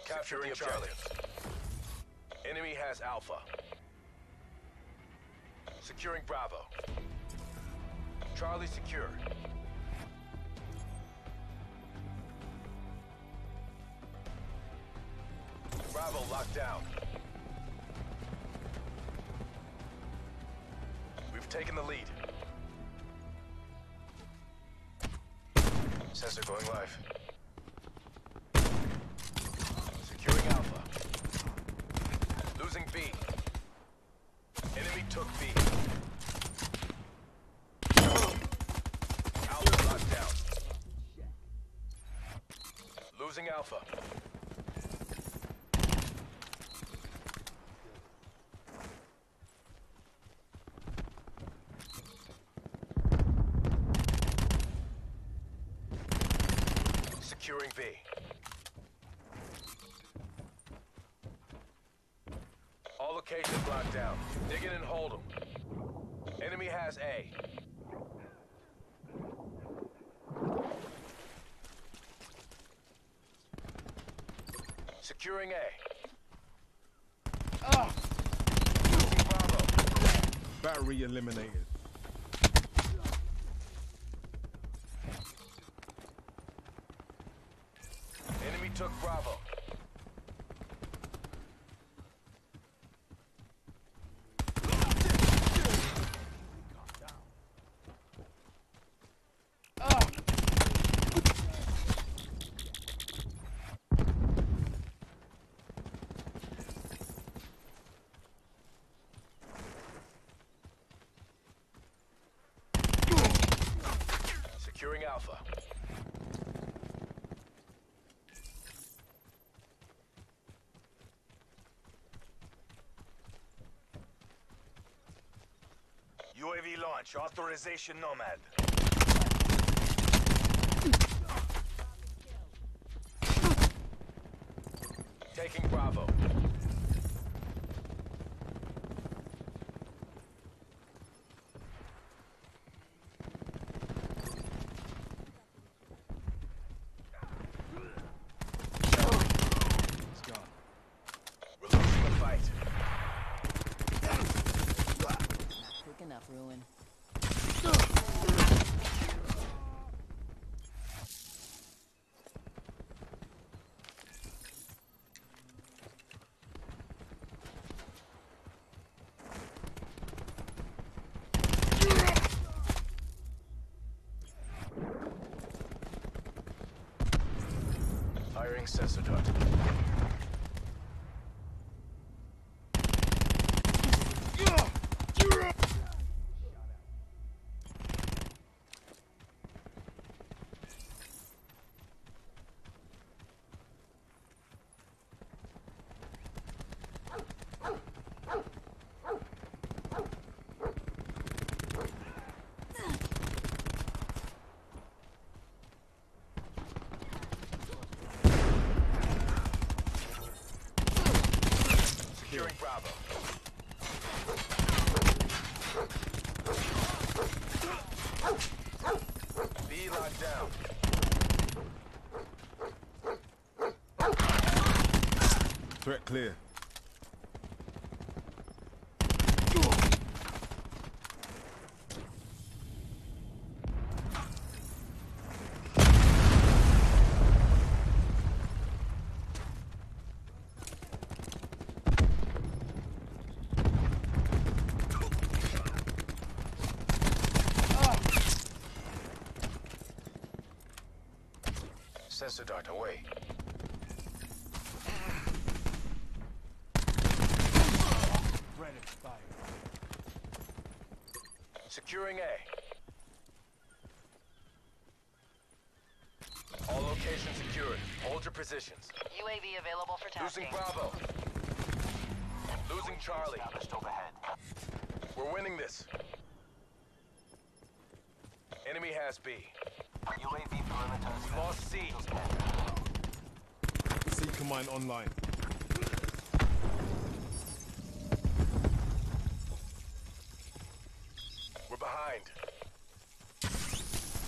Capture the objectives. Enemy has Alpha. Securing Bravo. Charlie secure. Bravo locked down. We've taken the lead. Sensor going live. Securing Alpha. Losing B. Enemy took B. Alpha locked down. Losing Alpha. Securing B. All locations locked down. Dig in and hold them. Enemy has A. Securing A. Losing Bravo. Battery eliminated. Enemy took Bravo. Securing Alpha. UAV launch. Authorization Nomad. Taking Bravo. It's gone. We're losing the fight. Quick enough, Ruin. Firing sensor dart. Securing Bravo. B locked down. Threat clear. Sensor dart away. Red expired. Securing A. All locations secured. Hold your positions. UAV available for Losing tasking. Bravo. Losing Charlie. Established overhead. We're winning this. Enemy has B. UAV perimeter. We lost C. Seeker mine online. We're behind.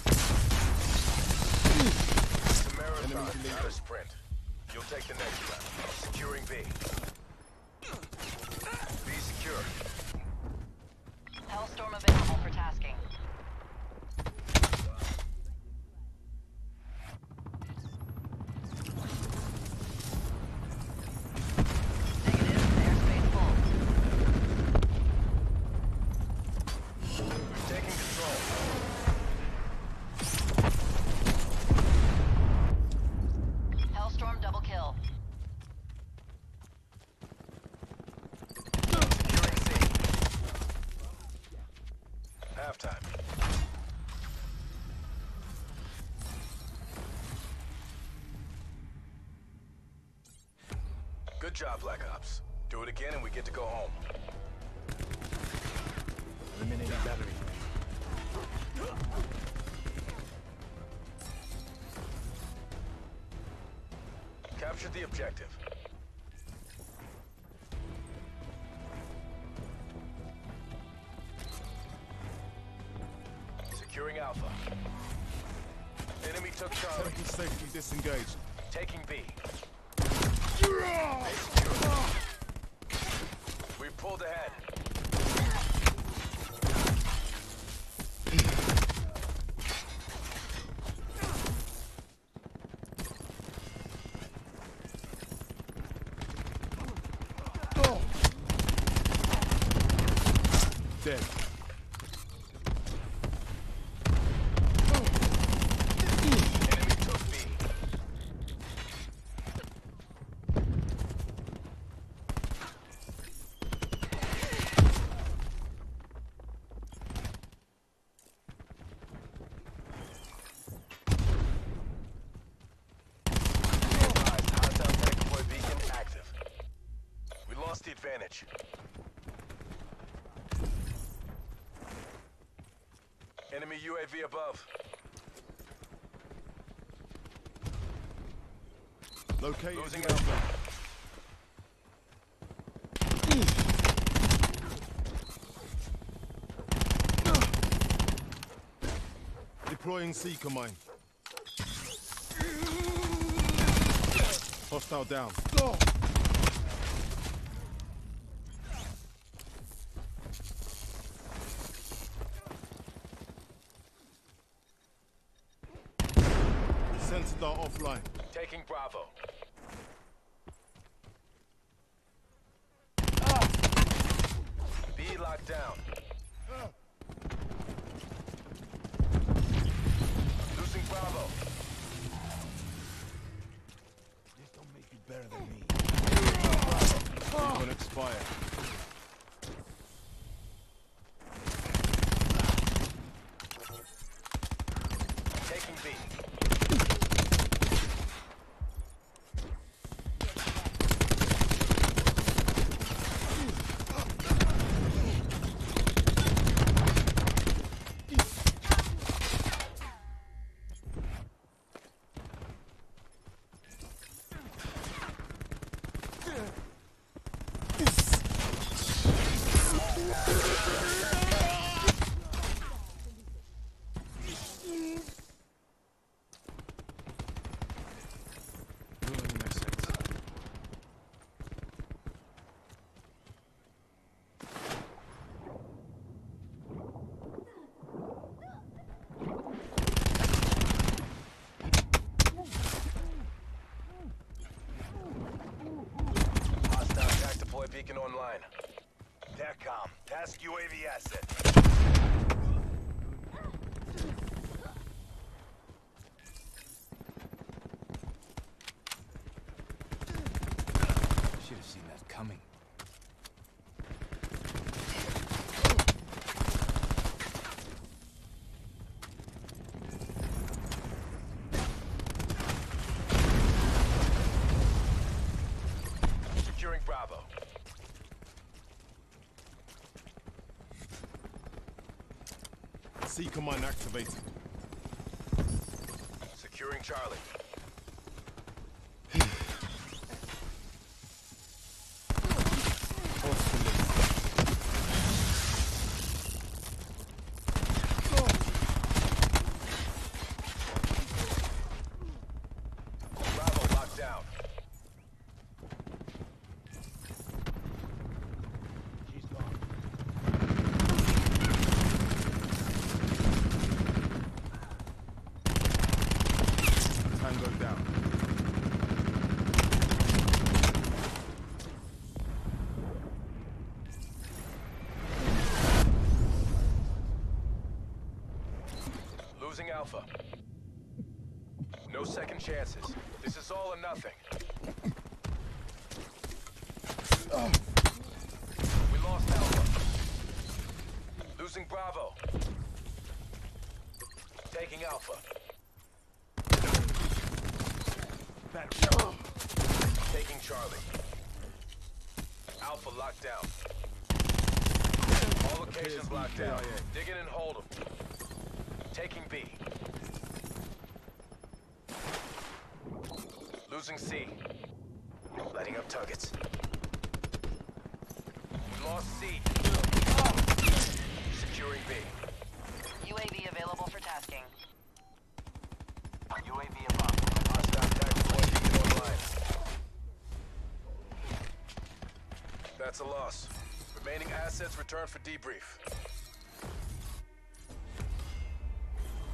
It's a marathon, not a sprint. You'll take the next round. B. B secure. Hellstorm available for tasking. Negative, airspace full. Taking control. Hellstorm double kill. Securing C. Halftime. Good job, Black Ops. Do it again and we get to go home. Eliminating battery. Capture the objective. Securing Alpha. Enemy took Charlie. Enemy safely disengaged. Taking B. A secure. We pulled ahead. Dead. Enemy took B. Hostile tank deploy beacon active. We lost the advantage. Enemy UAV above. Located. Losing Alpha. Deploying Seeker mine. Hostile down. Sensor dart offline. Taking Bravo. B locked down. Losing Bravo. This don't make you better than me. Recon expired. Taking B. Hostile attack deploy beacon online. TACCOM, task UAV asset. Should have seen that coming. Securing Bravo. Seeker mine activated. Securing Charlie. Bravo locked down. Losing Alpha. No second chances. This is all or nothing. We lost Alpha. Losing Bravo. Taking Alpha. Taking Charlie. Alpha locked down. All locations locked down. Dig in and hold them. Taking B. Losing C. Lighting up targets. We lost C. Securing B. UAV available for tasking. UAV above. Hostile tactical UAV online. That's a loss. Remaining assets returned for debrief.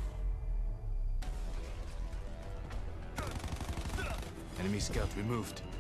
Enemy scout removed.